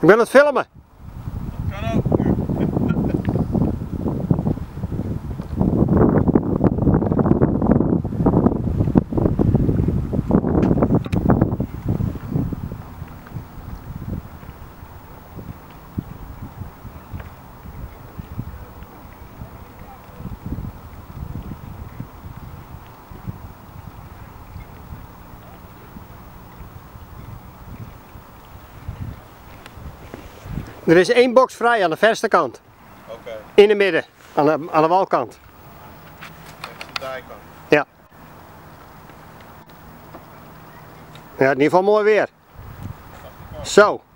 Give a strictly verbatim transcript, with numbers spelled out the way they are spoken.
Ik ben het filmen. Kan ook. Er is één box vrij aan de verste kant. Oké. Okay. In de midden, aan de, aan de walkant. Echt de dijkant. Ja. Ja, in ieder geval mooi weer. Zo.